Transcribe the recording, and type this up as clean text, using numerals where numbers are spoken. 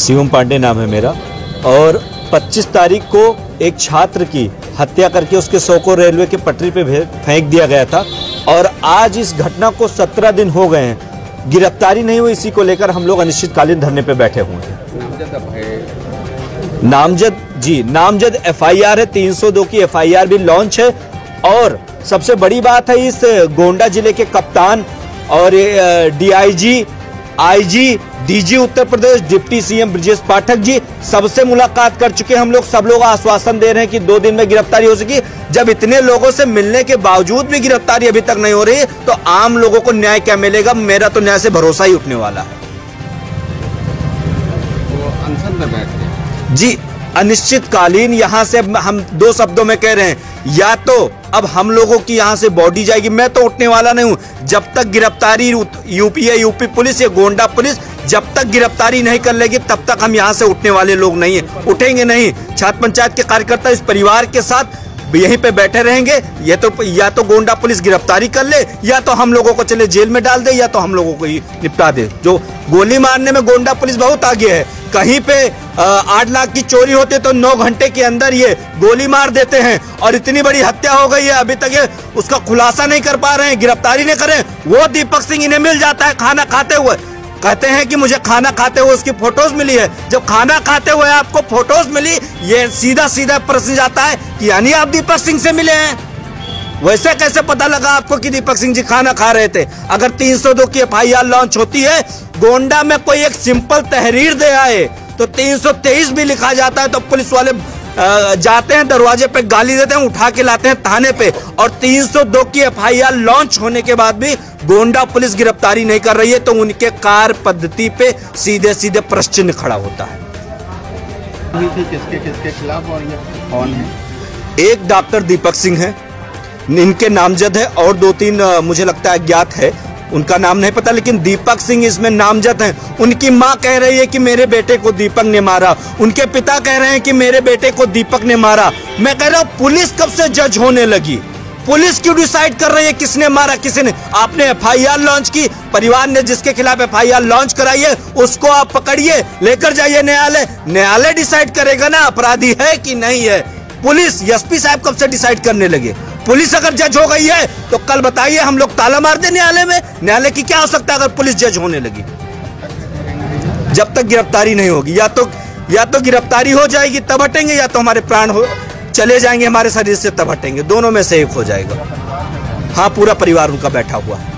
शिवम पांडे नाम है मेरा। और 25 तारीख को एक छात्र की हत्या करके उसके शव को रेलवे के पटरी पे फेंक दिया गया था और आज इस घटना को 17 दिन हो गए हैं, गिरफ्तारी नहीं हुई। इसी को लेकर हम लोग अनिश्चितकालीन धरने पे बैठे हुए हैं। नामजद FIR है, 302 की FIR भी लॉन्च है। और सबसे बड़ी बात है, इस गोंडा जिले के कप्तान और DIG, IG, DG Uttar Pradesh, deputy CM Brajesh Pathak ji सबसे मुलाकात कर चुके हैं हम लोग। सब लोग आश्वासन दे रहे हैं कि 2 दिन में गिरफ्तारी हो सकी। जब इतने लोगों से मिलने के बावजूद भी गिरफ्तारी अभी तक नहीं हो रही तो आम लोगों को न्याय क्या मिलेगा? मेरा तो न्याय से भरोसा ही उठने वाला है। अनशन में बैठ गए जी, अनिश्चितकालीन। यहाँ से हम 2 शब्दों में कह रहे हैं, या तो अब हम लोगों की यहाँ से बॉडी जाएगी, मैं तो उठने वाला नहीं हूँ जब तक गिरफ्तारी यूपी पुलिस या गोंडा पुलिस जब तक गिरफ्तारी नहीं कर लेगी तब तक हम यहाँ से उठने वाले लोग नहीं हैं, उठेंगे नहीं। छात्र पंचायत के कार्यकर्ता इस परिवार के साथ यहीं पे बैठे रहेंगे। या तो गोंडा पुलिस गिरफ्तारी कर ले, या तो हम लोगों को चले जेल में डाल दे, या तो हम लोगों को ही निपटा दे। जो गोली मारने में गोंडा पुलिस बहुत आगे है। कहीं पे 8 लाख की चोरी होती है तो 9 घंटे के अंदर ये गोली मार देते हैं। और इतनी बड़ी हत्या हो गई है, अभी तक ये उसका खुलासा नहीं कर पा रहे हैं, गिरफ्तारी नहीं करें। वो दीपक सिंह इन्हें मिल जाता है खाना खाते हुए, कहते हैं कि मुझे खाना खाते हुए उसकी फोटोज मिली है। जब खाना खाते हुए आपको फोटोज मिली, ये सीधा सीधा प्रश्न जाता है कि यानी आप दीपक सिंह से मिले हैं। वैसे कैसे पता लगा आपको कि दीपक सिंह जी खाना खा रहे थे? अगर 302 की FIR लॉन्च होती है, गोंडा में कोई एक सिंपल तहरीर दे आए तो 323 भी लिखा जाता है तो पुलिस वाले जाते हैं दरवाजे पे, गाली देते हैं, उठा के लाते हैं थाने पे। और 302 की FIR लॉन्च होने के बाद भी गोंडा पुलिस गिरफ्तारी नहीं कर रही है तो उनके कार्य पद्धति पे सीधे सीधे प्रश्न खड़ा होता है। किसके खिलाफ और ये कौन है? एक डॉक्टर दीपक सिंह है, इनके नामजद है, और 2-3 मुझे लगता है अज्ञात है, उनका नाम नहीं पता, लेकिन दीपक सिंह इसमें नामजद हैं। उनकी मां कह रही है कि मेरे बेटे को दीपक ने मारा, उनके पिता कह रहे हैं कि मेरे बेटे को दीपक ने मारा। मैं कह रहा हूं पुलिस कब से जज होने लगी? पुलिस क्यों डिसाइड कर रही है किसने मारा किसने? आपने FIR लॉन्च की, परिवार ने जिसके खिलाफ FIR लॉन्च कराई है उसको आप पकड़िए, लेकर जाइए न्यायालय, न्यायालय डिसाइड करेगा ना अपराधी है कि नहीं है। पुलिस SP साहब कब से डिसाइड करने लगे? पुलिस अगर जज हो गई है तो कल बताइए हम लोग ताला मार दें न्यायालय में? न्यायालय की क्या हो सकता है अगर पुलिस जज होने लगी? जब तक गिरफ्तारी नहीं होगी, या तो गिरफ्तारी हो जाएगी तब हटेंगे, या तो हमारे प्राण चले जाएंगे हमारे शरीर से तब हटेंगे। दोनों में से एक हो जाएगा। हाँ, पूरा परिवार उनका बैठा हुआ है।